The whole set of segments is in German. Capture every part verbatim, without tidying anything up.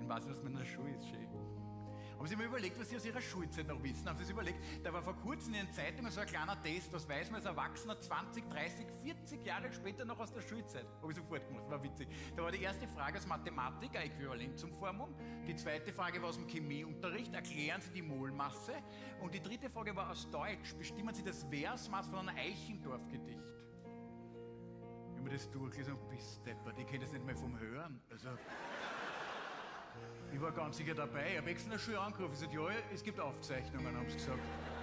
Dann weiß ich, was man in der Schule ist. Schön. Haben Sie mal überlegt, was Sie aus Ihrer Schulzeit noch wissen? Haben Sie sich überlegt, da war vor kurzem in den Zeitungen so ein kleiner Test, was weiß man als Erwachsener zwanzig, dreißig, vierzig Jahre später noch aus der Schulzeit? Habe ich sofort gemacht, war witzig. Da war die erste Frage aus Mathematik, ein Äquivalent zum Formum. Die zweite Frage war aus dem Chemieunterricht, erklären Sie die Molmasse. Und die dritte Frage war aus Deutsch, bestimmen Sie das Versmaß von einem Eichendorff-Gedicht. Ich habe mir das durchgelesen und bis deppert, ich kenne das nicht mehr vom Hören. Also... Ich war ganz sicher dabei. Ich habe extra in der Schule angerufen. Ich sagte, ja, es gibt Aufzeichnungen, haben sie gesagt.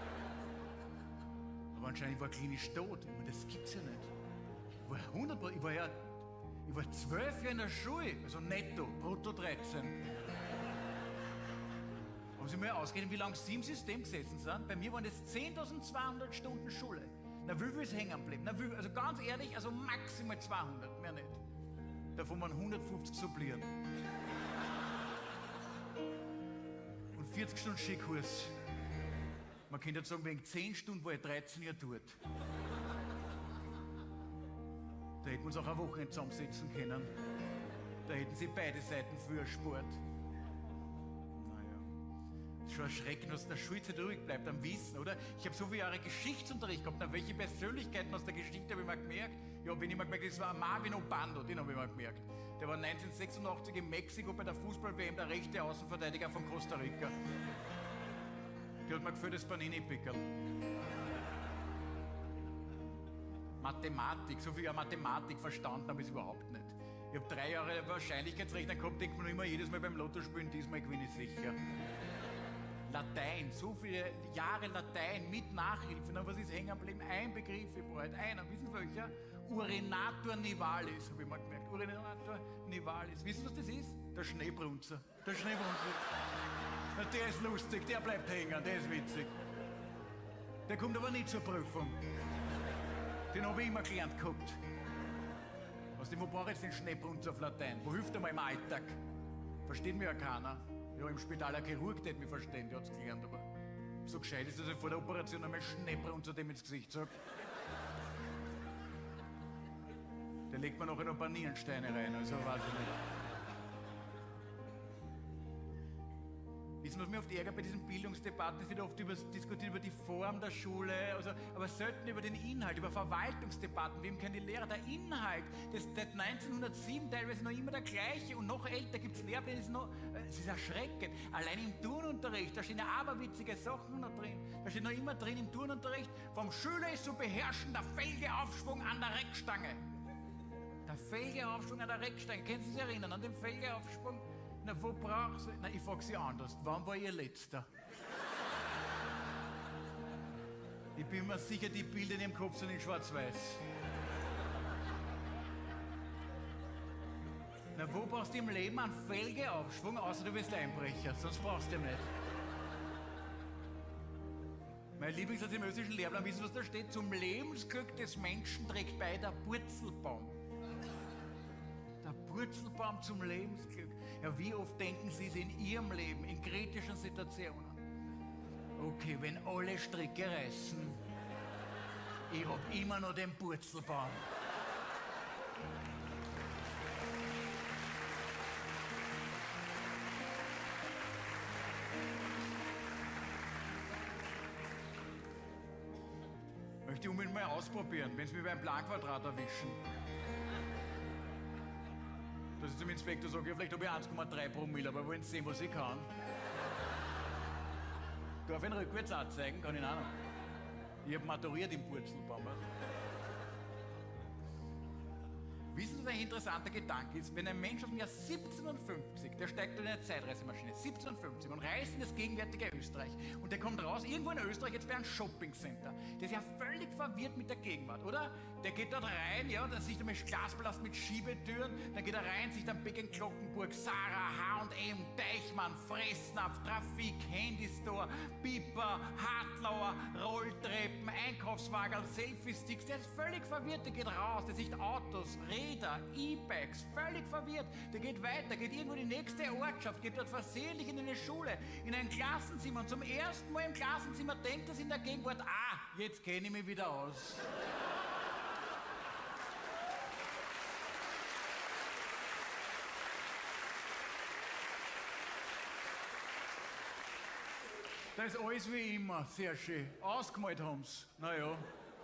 Aber anscheinend war ich klinisch tot. Ich meine, das gibt's ja nicht. Ich war hundert Prozent, ich war ja, ich war zwölf Jahre in der Schule, also netto, brutto dreizehn. Haben Sie mal ausgerechnet, wie lange Sie im System gesessen sind? Bei mir waren das zehntausendzweihundert Stunden Schule. Na, wie viel ist hängen geblieben? Na, wie, also ganz ehrlich, also maximal zweihundert, mehr nicht. Davon waren hundertfünfzig sublieren. vierzig Stunden Skikurs. Man könnte jetzt sagen, wegen zehn Stunden war ich dreizehn Jahre dort. Da hätten wir uns auch eine Woche zusammensetzen können. Da hätten sie beide Seiten für Sport. Naja. Es ist schon erschreckend, was in der Schulzeit ruhig bleibt am Wissen, oder? Ich habe so viele Jahre Geschichtsunterricht gehabt. Na, welche Persönlichkeiten aus der Geschichte habe ich mal gemerkt? Ja, wenn ich mal gemerkt, das war Marvin Obando, den habe ich mal gemerkt. Der war neunzehnhundertsechsundachtzig in Mexiko bei der Fußball-W M der rechte Außenverteidiger von Costa Rica. Die hat mir gefällt, das Panini-Pickerl. Mathematik, so viel Mathematik verstanden habe ich es überhaupt nicht. Ich habe drei Jahre Wahrscheinlichkeitsrechner gehabt, denkt man immer jedes Mal beim Lotto spielen, diesmal gewinne ich sicher. Latein, so viele Jahre Latein mit Nachhilfe. Na, was ist hängen geblieben? Ein Begriff, ich brauche halt einer. Wissen Sie welcher? Urinator nivalis, habe ich mal gemerkt. Urinator nivalis. Wissen Sie, was das ist? Der Schneebrunzer. Der Schneebrunzer. Na, der ist lustig, der bleibt hängen, der ist witzig. Der kommt aber nicht zur Prüfung. Den habe ich immer gelernt gehabt. Aus dem, wo brauche ich jetzt den Schneebrunzer auf Latein? Wo hilft er mir im Alltag? Versteht mir ja keiner. Ja, im Spital ein Chirurg, der hat mich verstehen, der hat es gelernt, aber so gescheit ist, dass ich vor der Operation einmal Schneebrunzer dem ins Gesicht sage. Der legt mir nachher noch ein paar Nierensteine rein, also weiß ich nicht. Wissen Sie, was mich oft ärgert bei diesen Bildungsdebatten? Es wird oft über, diskutiert über die Form der Schule, also, aber selten über den Inhalt, über Verwaltungsdebatten. Wem kennen die Lehrer? Der Inhalt, das seit neunzehnhundertsieben teilweise noch immer der gleiche und noch älter gibt es Lehrpläne, das ist noch, es ist erschreckend. Allein im Turnunterricht, da stehen ja aberwitzige Sachen noch drin. Da steht noch immer drin im Turnunterricht, vom Schüler ist zu beherrschen der Felgeaufschwung an der Reckstange. Der Felgeaufschwung an der Reckstange, können Sie sich erinnern an den Felgeaufschwung? Na, wo brauchst du? Na, ich frage Sie anders. Wann war Ihr letzter? Ich bin mir sicher, die Bilder in Ihrem Kopf sind in schwarz-weiß. Na, wo brauchst du im Leben einen Felgeaufschwung, außer du bist Einbrecher? Sonst brauchst du ihn nicht. Mein Lieblingssatz im österreichischen Lehrplan, wissen Sie, was da steht? Zum Lebensglück des Menschen trägt bei der Purzelbaum. Der Purzelbaum zum Lebensglück. Ja, wie oft denken Sie es in Ihrem Leben, in kritischen Situationen? Okay, wenn alle Stricke reißen, ich hab immer noch den Purzelbaum. Möchte ich unbedingt mal ausprobieren, wenn Sie mich beim Planquadrat erwischen. Dass ich zum Inspektor sage, ja, vielleicht habe ich eins Komma drei Promille, aber wollen Sie sehen, was ich kann? Darf ich ihn rückwärts anzeigen? Kann ich auch noch. Ich habe maturiert im Purzelbaum. Wissen Sie, was ein interessanter Gedanke ist? Wenn ein Mensch aus dem Jahr siebzehnhundertfünfzig, der steigt in eine Zeitreisemaschine, siebzehnhundertfünfzig, und reist in das gegenwärtige Österreich. Und der kommt raus, irgendwo in Österreich, jetzt bei einem Shoppingcenter. Der ist ja völlig verwirrt mit der Gegenwart, oder? Der geht dort rein, ja, dann sieht er mit Glasballast mit Schiebetüren, dann geht er rein, sieht dann Beck in Glockenburg, Sarah, H und M, Deichmann, Fressnapf, Trafik, Handystore, Piper, Hartlauer, Rolltreppen, Einkaufswagen, Selfie-Sticks. Der ist völlig verwirrt, der geht raus, der sieht Autos, Räder, E-Bikes, völlig verwirrt. Der geht weiter, geht irgendwo in die nächste Ortschaft, geht dort versehentlich in eine Schule, in ein Klassenzimmer und zum ersten Mal im Klassenzimmer denkt er sich in der Gegenwart, ah, jetzt kenne ich mich wieder aus. Da ist alles wie immer, sehr schön. Ausgemalt haben's. Naja.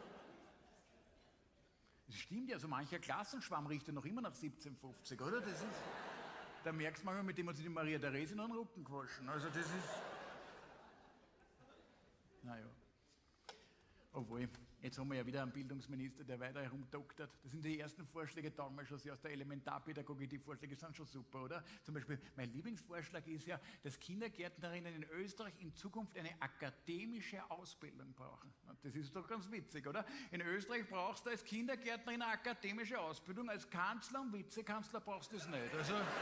Das stimmt ja, so mancher Klassenschwamm riecht ja noch immer nach siebzehnhundertfünfzig, oder? Das ist... Da merkst du manchmal, mit dem hat sich die Maria Therese noch den Rücken gewaschen. Also das ist... Naja. Obwohl, jetzt haben wir ja wieder einen Bildungsminister, der weiter herumdoktert. Das sind die ersten Vorschläge, taugen wir schon sehr aus der Elementarpädagogik. Die Vorschläge sind schon super, oder? Zum Beispiel, mein Lieblingsvorschlag ist ja, dass Kindergärtnerinnen in Österreich in Zukunft eine akademische Ausbildung brauchen. Das ist doch ganz witzig, oder? In Österreich brauchst du als Kindergärtnerin eine akademische Ausbildung, als Kanzler und Vizekanzler brauchst du das nicht. Also, ja.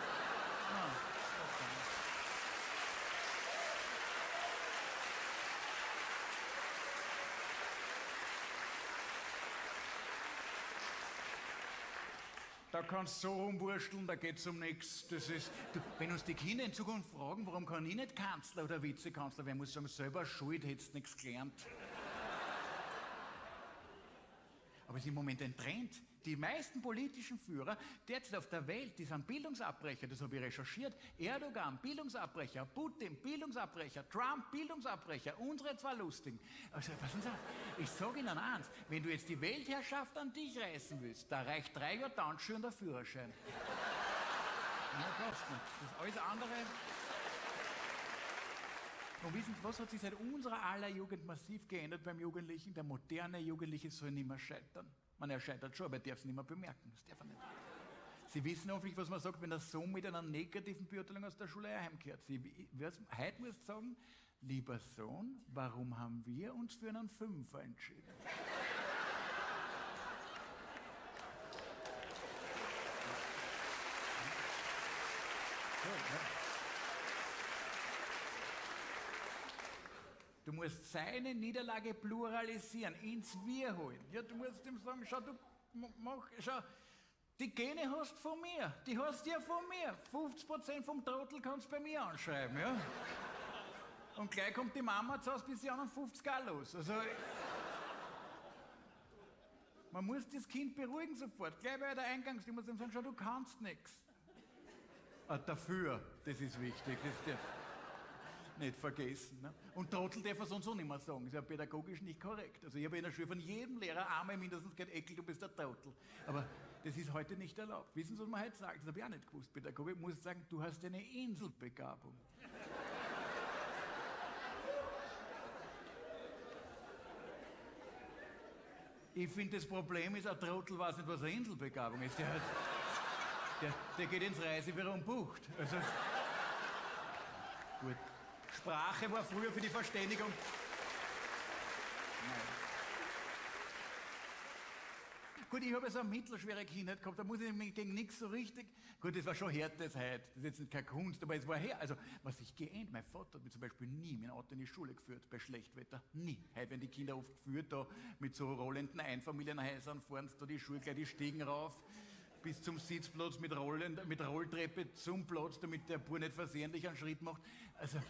Da kannst du so rumwursteln, da geht's um nichts. Das ist, du, wenn uns die Kinder in Zukunft fragen, warum kann ich nicht Kanzler oder Vizekanzler werden, muss ich sagen, selber schuld, hättest nichts gelernt. Aber es ist im Moment ein Trend. Die meisten politischen Führer derzeit auf der Welt, die sind Bildungsabbrecher, das habe ich recherchiert. Erdogan, Bildungsabbrecher, Putin, Bildungsabbrecher, Trump, Bildungsabbrecher, unsere zwei Lustigen. Also, passen Sie auf, ich sage Ihnen eins, wenn du jetzt die Weltherrschaft an dich reißen willst, da reicht drei Jahre Tanzschuhe und der Führerschein. Ja, brauchst nicht. Das alles andere... Und wissen Sie, was hat sich seit unserer aller Jugend massiv geändert beim Jugendlichen? Der moderne Jugendliche soll nicht mehr scheitern. Man, er scheitert schon, aber er darf es nicht mehr bemerken. Das darf er nicht. Sie wissen hoffentlich, was man sagt, wenn der Sohn mit einer negativen Beurteilung aus der Schule heimkehrt. Sie, was, heute musst du sagen, lieber Sohn, warum haben wir uns für einen Fünfer entschieden? So, ja. Du musst seine Niederlage pluralisieren, ins Wir holen. Ja, du musst ihm sagen, schau, du mach, schau, die Gene hast du von mir, die hast du ja von mir. fünfzig Prozent vom Trottel kannst du bei mir anschreiben, ja? Und gleich kommt die Mama zu Hause bis die anderen fünfzig Jahre los. Also, man muss das Kind beruhigen sofort. Gleich bei der Eingangs, du musst ihm sagen, schau, du kannst nichts. Ah, dafür, das ist wichtig. Das ist der, nicht vergessen. Ne? Und Trottel darf er sonst auch nicht mehr sagen. Das ist ja pädagogisch nicht korrekt. Also ich habe in der Schule von jedem Lehrer einmal mindestens gehört, Eckel, du bist der Trottel. Aber das ist heute nicht erlaubt. Wissen Sie, was man heute sagt? Das habe ich auch nicht gewusst. Pädagogik muss sagen, du hast eine Inselbegabung. Ich finde, das Problem ist, ein Trottel weiß nicht, was eine Inselbegabung ist. Der, hat, der, der geht ins Reisebüro und bucht. Also, gut. Sprache war früher für die Verständigung. Nein. Gut, ich habe ja so eine mittelschwere Kindheit gehabt, da muss ich mich gegen nichts so richtig... Gut, das war schon härtes heute, das ist jetzt nicht keine Kunst, aber es war her. Also, was sich geändert, mein Vater hat mich zum Beispiel nie mit dem Auto in die Schule geführt, bei Schlechtwetter, nie. Heute werden die Kinder oft geführt, da mit so rollenden Einfamilienhäusern fahren da die Schule gleich die Stiegen rauf, bis zum Sitzplatz mit, Rollen, mit Rolltreppe zum Platz, damit der Bub nicht versehentlich einen Schritt macht. Also...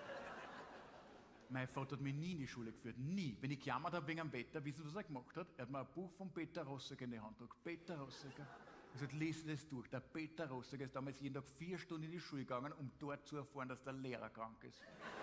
Mein Vater hat mich nie in die Schule geführt, nie. Wenn ich gejammert habe wegen dem Wetter, wissen Sie, was er gemacht hat? Er hat mir ein Buch von Peter Rossager in die Hand gedrückt. Peter Rossager. Er hat lesen das durch. Der Peter Rossager ist damals jeden Tag vier Stunden in die Schule gegangen, um dort zu erfahren, dass der Lehrer krank ist.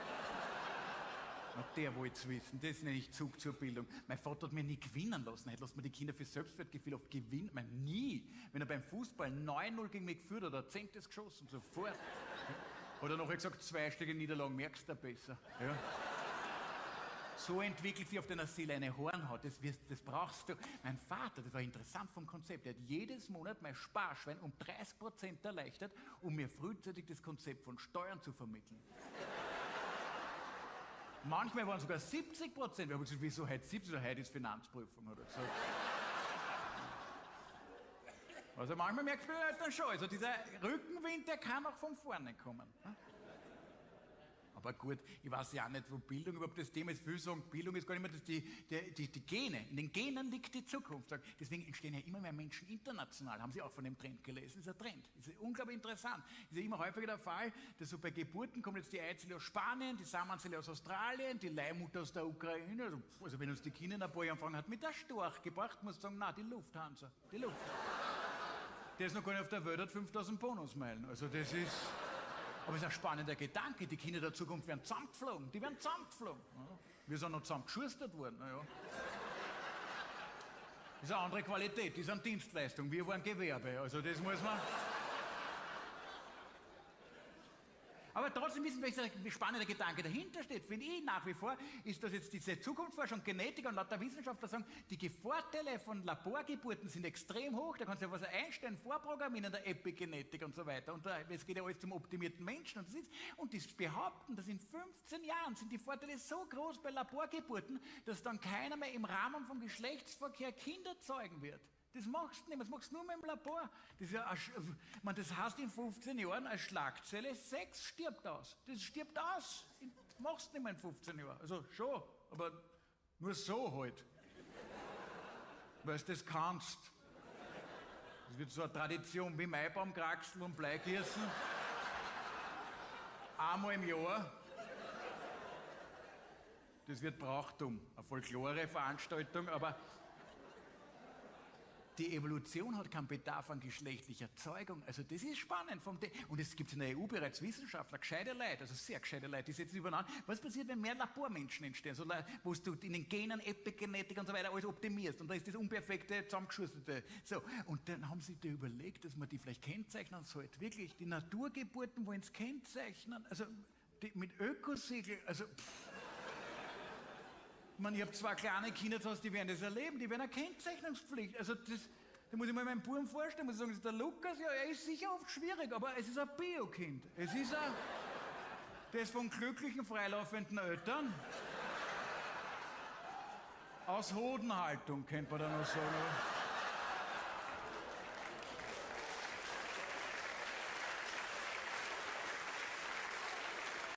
Und der wollte es wissen. Das nenne ich Zug zur Bildung. Mein Vater hat mir nie gewinnen lassen. Heute lässt man die Kinder für Selbstwertgefühl oft gewinnen. Ich meine, nie. Wenn er beim Fußball neun null gegen mich geführt hat, hat er zehntes geschossen, sofort. Hat er nachher gesagt, zweistellige Niederlagen merkst du besser. Ja. So entwickelt sich auf deiner Seele eine Hornhaut, das, wirst, das brauchst du. Mein Vater, das war interessant vom Konzept, er hat jedes Monat mein Sparschwein um dreißig Prozent erleichtert, um mir frühzeitig das Konzept von Steuern zu vermitteln. Manchmal waren es sogar siebzig Prozent. Wir haben gesagt, wieso heute siebzig? Heute ist Finanzprüfung, hat er gesagt. Also manchmal merkt man halt dann schon, also dieser Rückenwind, der kann auch von vorne kommen. Aber gut, ich weiß ja auch nicht, wo Bildung überhaupt das Thema ist. Viele sagen, Bildung ist gar nicht mehr das, die, die, die, die Gene. In den Genen liegt die Zukunft. Deswegen entstehen ja immer mehr Menschen international. Haben Sie auch von dem Trend gelesen? Das ist ein Trend. Das ist unglaublich interessant. Das ist ja immer häufiger der Fall, dass so bei Geburten kommen jetzt die Eizelle aus Spanien, die Samenzelle aus Australien, die Leihmutter aus der Ukraine. Also, also wenn uns die Kinder in ein paar Jahren anfangen, hat mit der Storch gebracht, muss sagen, na, die Lufthansa. Die Lufthansa. Der ist noch gar nicht auf der Welt, hat fünftausend Bonusmeilen. Also das ist... Aber es ist ein spannender Gedanke, die Kinder der Zukunft werden zusammengeflogen, die werden zusammengeflogen. Ja. Wir sind noch zusammengeschustert worden, naja. Das ist eine andere Qualität, das ist eine Dienstleistung, wir waren Gewerbe, also das muss man... Aber trotzdem wissen wir, welcher spannender Gedanke dahinter steht, finde ich nach wie vor, ist, dass jetzt diese Zukunftsforschung, Genetiker und lauter Wissenschaftler sagen, die Vorteile von Laborgeburten sind extrem hoch, da kannst du ja was einstellen, vorprogrammieren in der Epigenetik und so weiter. Und es geht ja alles zum optimierten Menschen. Und das, ist, und das behaupten, dass in fünfzehn Jahren sind die Vorteile so groß bei Laborgeburten, dass dann keiner mehr im Rahmen vom Geschlechtsverkehr Kinder zeugen wird. Das machst du nicht, das machst du nur mit dem Labor. Das, ist ja ein, man, das heißt in fünfzehn Jahren, eine Schlagzelle Sex stirbt aus. Das stirbt aus. Das machst du nicht mehr in fünfzehn Jahren. Also schon, aber nur so halt. Weil du das kannst. Das wird so eine Tradition wie Maibaumkraxel und Bleigießen. Einmal im Jahr. Das wird Brauchtum. Eine Folklore-Veranstaltung, aber... Die Evolution hat keinen Bedarf an geschlechtlicher Zeugung. Also das ist spannend. Vom und es gibt in der E U bereits Wissenschaftler, gescheite Leute, also sehr gescheite Leute, die setzen übereinander. Was passiert, wenn mehr Labormenschen entstehen, so, wo du in den Genen, Epigenetik und so weiter alles optimierst und da ist das unperfekte, zusammengeschusterte. So. Und dann haben sie dir überlegt, dass man die vielleicht kennzeichnen sollte. Wirklich, die Naturgeburten wollen es kennzeichnen. Also die, mit Ökosiegel, also... Pff. Man, ich habe zwei kleine Kinder zu Hause, die werden das erleben, die werden eine Kennzeichnungspflicht. Also das, da muss ich mir meinen Buben vorstellen, muss ich sagen, das ist der Lukas, ja, er ist sicher oft schwierig, aber es ist ein Biokind. Es ist ein, der ist von glücklichen, freilaufenden Eltern. Aus Hodenhaltung, könnte man da noch sagen.